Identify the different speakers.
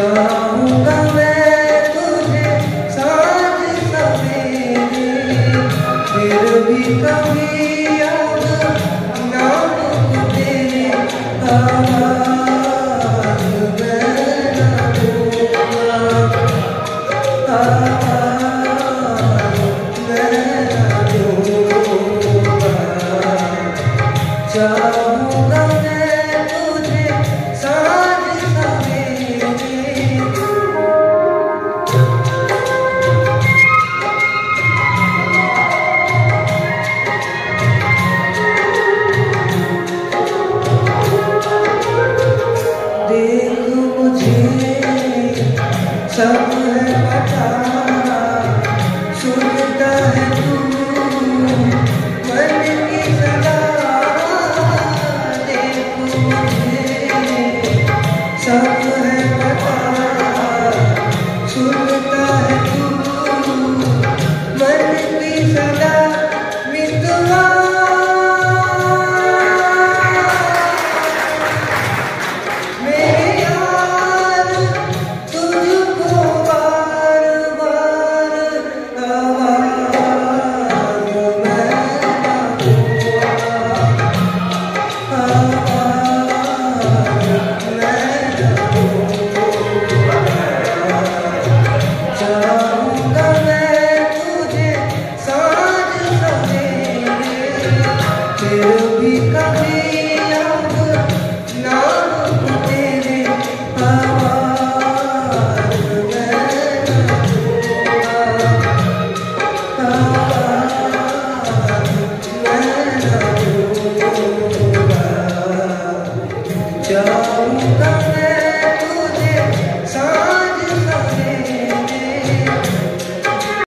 Speaker 1: चाहूंगा मैं तुझे साँझ सवेरे, फिर भी कभी याद ना हो तेरे, आवाज़ मैं ना दूंगा, आवाज़ मैं ना दूंगा। चाहूंगा मैं तुझे साँझ सवेरे। देख मुझे सब